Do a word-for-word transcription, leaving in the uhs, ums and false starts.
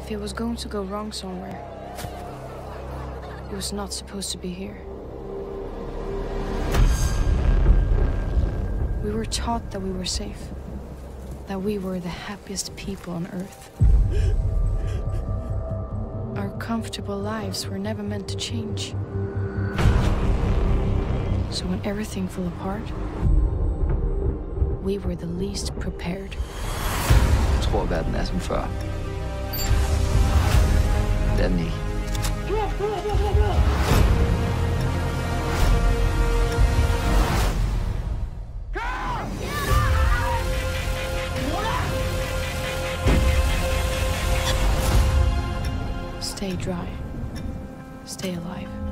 If it was going to go wrong somewhere, it was not supposed to be here. We were taught that we were safe, that we were the happiest people on Earth. Our comfortable lives were never meant to change. So when everything fell apart, we were the least prepared. Jeg tror, verden er som før. Det er den ikke. Stay dry. Stay alive.